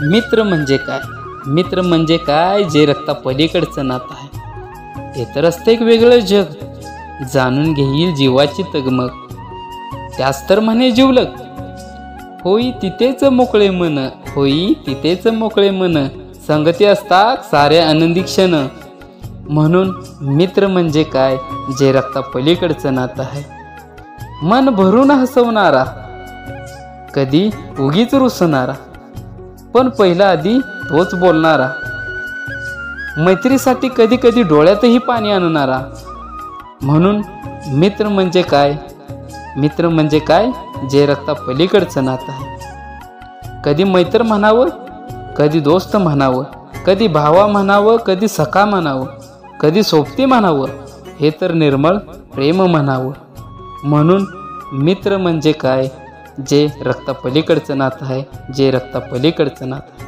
मित्र म्हणजे काय? मित्र म्हणजे काय जे रक्तापलीकडचं नातं आहे. ते तर असतं एक वेगळं जग, जाणून घेईल जीवाची तगमग. त्यास तर म्हणे जिवलग, होई तिथेच मोकळे मन, होई तिथेच मोकळे मन. संगती असतात साऱ्या आनंदी क्षण. म्हणून मित्र म्हणजे काय जे रक्तापलीकडचं नातं आहे. मन भरून हसवणारा, कधी उगीच रुसणारा, पण पहिला आधी तोच बोलणारा. मैत्रीसाठी कधी कधी डोळ्यातही पाणी आणणारा. म्हणून मित्र म्हणजे काय? मित्र म्हणजे काय जे रक्तापलीकडचं नातं आहे. कधी मैत्र म्हणावं, कधी दोस्त म्हणावं, कधी भावा म्हणावं, कधी सखा म्हणावं, कधी सोबती म्हणावं, हे तर निर्मळ प्रेम म्हणावं. म्हणून मित्र म्हणजे काय जे रक्तापलीकडचं नातं आहे, जे रक्तापलीकडचं नातं आहे.